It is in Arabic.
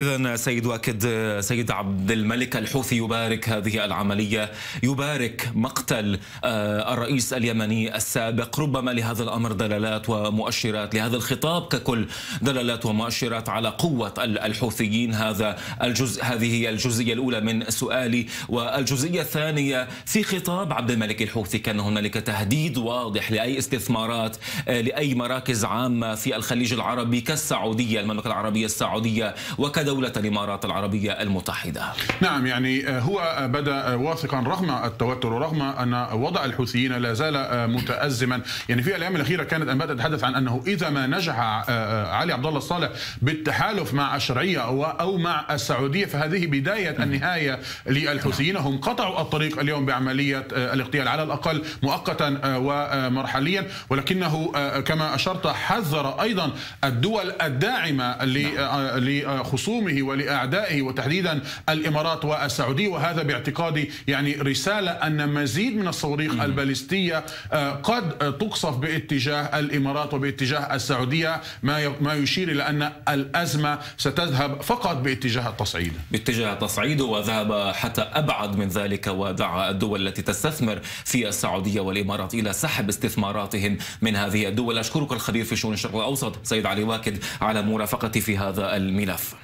إذن سيد واكد، سيد عبد الملك الحوثي يبارك هذه العملية، يبارك مقتل الرئيس اليمني السابق. ربما لهذا الأمر دلالات ومؤشرات، لهذا الخطاب ككل دلالات ومؤشرات على قوة الحوثيين. هذه هي الجزئية الأولى من سؤالي. والجزئية الثانية، في خطاب عبد الملك الحوثي كان هنالك تهديد واضح لأي استثمارات، لأي مراكز عامة في الخليج العربي كالسعودية، المملكة العربية السعودية وكدولة الإمارات العربية المتحدة. نعم، يعني هو بدأ واثقا رغم التوتر ورغم أن وضع الحوثيين لا زال متأزما. يعني في الأيام الأخيرة كانت أنباء تتحدث عن أنه إذا ما نجح علي عبد الله الصالح بالتحالف مع الشرعية أو مع السعودية فهذه بداية النهاية للحوثيين. هم قطعوا الطريق اليوم بعملية الاغتيال على الأقل مؤقتا ومرحليا، ولكنه كما أشرت حذر أيضا الدول الداعمة لخصومه ولأعدائه وتحديدا الإمارات والسعودية. وهذا باعتقادي يعني رسالة أن مزيد من الصواريخ البالستية قد تقصف باتجاه الإمارات وباتجاه السعودية، ما يشير إلى أن الأزمة ستذهب فقط باتجاه التصعيد. باتجاه التصعيد، وذهب حتى أبعد من ذلك، ودعا الدول التي تستثمر في السعودية والإمارات إلى سحب استثماراتهم من هذه الدول. أشكرك الخبير في شؤون الشرق الأوسط سيد علي واكد على مرافقتي في هذا الملف.